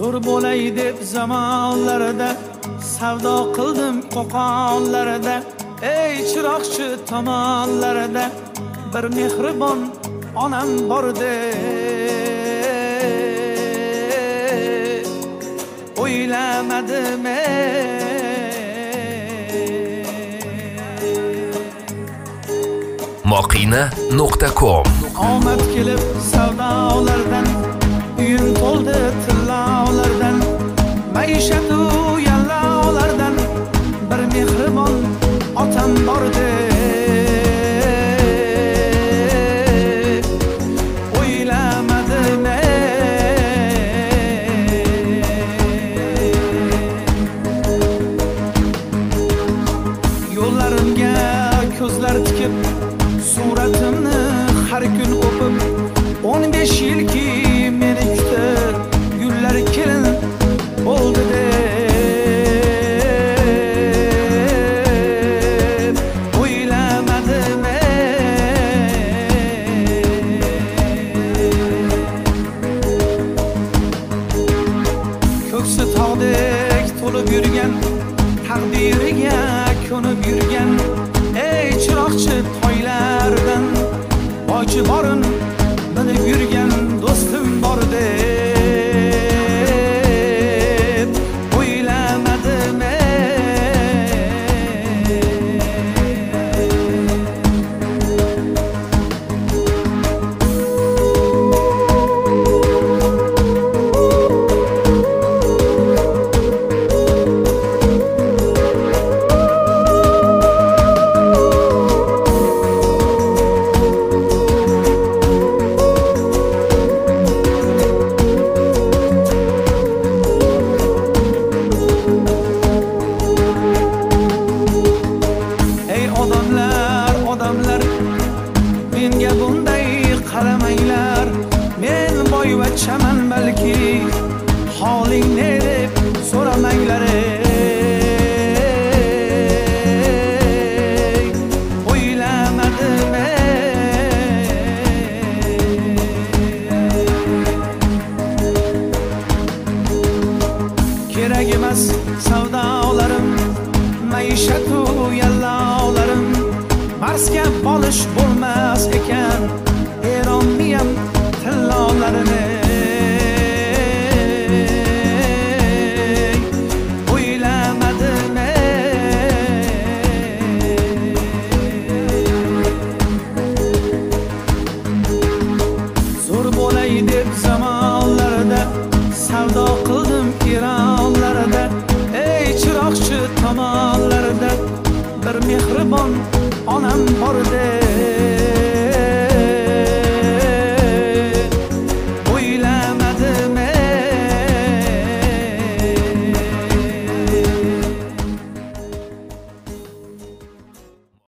zo'r bo'lay deb zamonlarida savdo qildim qo'qonlarida. Ey chiroqchi tomonlarida bir mehribon onam bordi. O'ylamadim Moqina.com omad kelib savdolardan, uyim to'ldi tillolardan, maishat u yallolardan bir mehribon otam bordi. O'ylamadim yo'llarimga ko'zlar tikib, suratimni har kun o'pib, 15 yilki meni kutib, gullar kelin bo'ldi deb o'ylamadim. Ko'ksi tog'dek to'lib yurgan, taqdiriga ko'nib yurgan, ey chiroqchi toylardan boychi borin bilib yurgan do'stim bor deb o'ylamadim. Menga bunday qaramanglar, men boy va chaman balki, holing ne deb so'ramanglar. O'ylamadim kerak emas savdolarim, maishatu yallolarim, Marsga bolish bo'lmas ekan Eronniyam tillolarini. O'ylamadim zo'r bo'lay deb zamonlarida savdo qildim Eronlarida. Ey chiroqchi tomonlarida bir mehribon onam bordi.